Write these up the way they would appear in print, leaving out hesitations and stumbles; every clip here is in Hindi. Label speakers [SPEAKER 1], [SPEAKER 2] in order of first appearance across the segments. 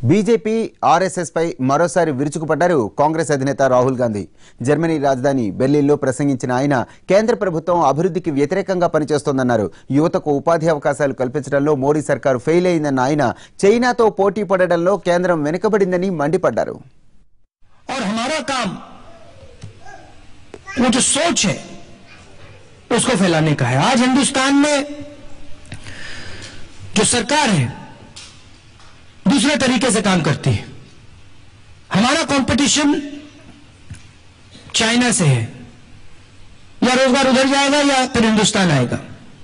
[SPEAKER 1] बीजेपी आरएसएस పై మరోసారి విరుచుకుపడ్డారు కాంగ్రెస్ అధినేత రాహుల్ గాంధీ. జర్మనీ రాజధాని బెర్లిన్లో ప్రసంగించిన ఆయన కేంద్ర ప్రభుత్వం అభివృద్ధికి వ్యతిరేకంగా పనిచేస్తోందన్నారు. యువతకు ఉపాధి అవకాశాలు కల్పించడంలో మోడీ సర్కారు ఫెయిల్ అయిందన్న ఆయన చైనాతో పోటీ పడడంలో కేంద్రం వెనుకబడిందని మండిపడ్డారు.
[SPEAKER 2] और हमारा काम वो जो सोच है उसको फैलाने का है. आज हिंदुस्तान में जो सरकार है दूसरे तरीके से काम करती है. हमारा कंपटीशन चाइना से है. या रोजगार उधर जाएगा या फिर हिंदुस्तान आएगा.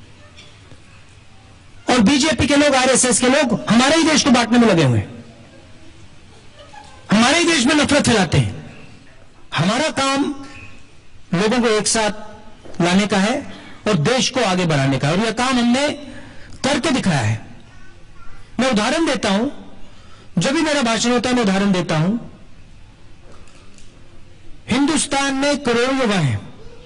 [SPEAKER 2] और बीजेपी के लोग, आरएसएस के लोग हमारे ही देश को बांटने में लगे हुए हैं, हमारे ही देश में नफरत फैलाते हैं. हमारा काम लोगों को एक साथ लाने का है और देश को आगे बढ़ाने का है. और यह काम हमने करके दिखाया है. मैं उदाहरण देता हूं, जब भी मेरा भाषण होता है मैं उदाहरण देता हूं. हिंदुस्तान में करोड़ युवा हैं.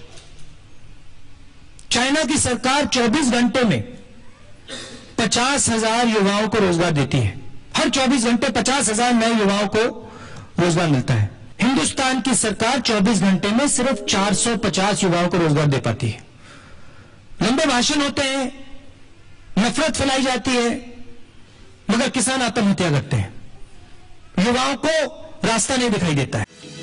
[SPEAKER 2] चाइना की सरकार 24 घंटे में 50,000 युवाओं को रोजगार देती है. हर 24 घंटे 50,000 नए युवाओं को रोजगार मिलता है. हिंदुस्तान की सरकार 24 घंटे में सिर्फ 450 युवाओं को रोजगार दे पाती है. लंबे भाषण होते हैं, नफरत फैलाई जाती है, मगर किसान आत्महत्या करते हैं. युवाओं को रास्ता नहीं दिखाई देता है.